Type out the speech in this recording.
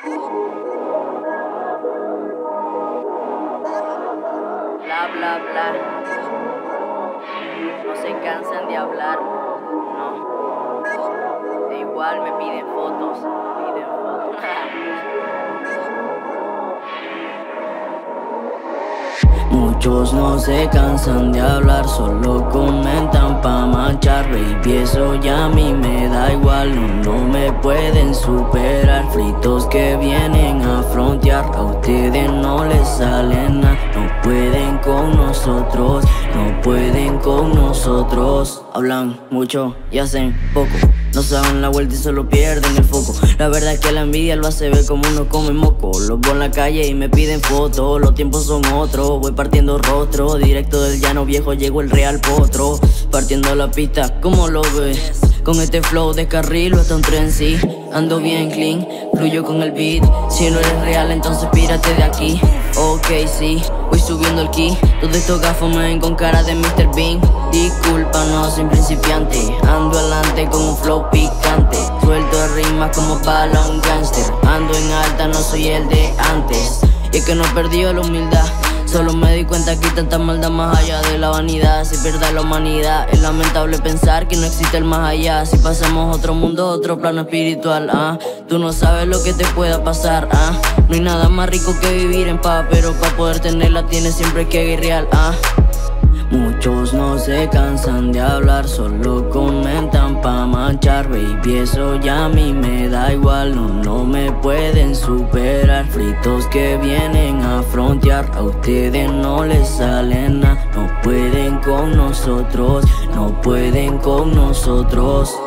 Bla, bla, bla. No se cansan de hablar, no. E igual me piden fotos, Muchos no se cansan de hablar, solo comentan pa' manchar. Baby, eso ya a mí me da igual, no me pueden superar. Fritos que vienen a frontear, a ustedes no les sale nada. No pueden con nosotros, no pueden con nosotros. Hablan mucho y hacen poco, no saben la vuelta y solo pierden el foco. La verdad es que la envidia lo hace ver como uno come moco. Los veo en la calle y me piden fotos, los tiempos son otros. Voy partiendo rostro, directo del llano viejo llegó el real potro. Partiendo la pista, ¿cómo lo ves? Con este flow descarrilo hasta un tren, sí. Ando bien clean, fluyo con el beat. Si no eres real, entonces pírate de aquí. Ok, sí, voy subiendo el ki. Todos estos gafos me ven con cara de Mr. Bean. Disculpa, no soy principiante. Ando adelante con un flow picante. Suelto rimas como para un gangster. Ando en alta, no soy el de antes. Y es que no he perdido la humildad. Solo me di cuenta que hay tanta maldad más allá de la vanidad. Si pierde la humanidad, es lamentable pensar que no existe el más allá. Si pasamos a otro mundo, otro plano espiritual, tú no sabes lo que te pueda pasar, no hay nada más rico que vivir en paz, pero para poder tenerla tienes siempre que guerrear, Muchos no se cansan de hablar, solo comentan pa' manchar. Baby, eso ya a mí me da igual, no me pueden superar. Fritos que vienen a frontear, a ustedes no les sale nada. No pueden con nosotros, no pueden con nosotros.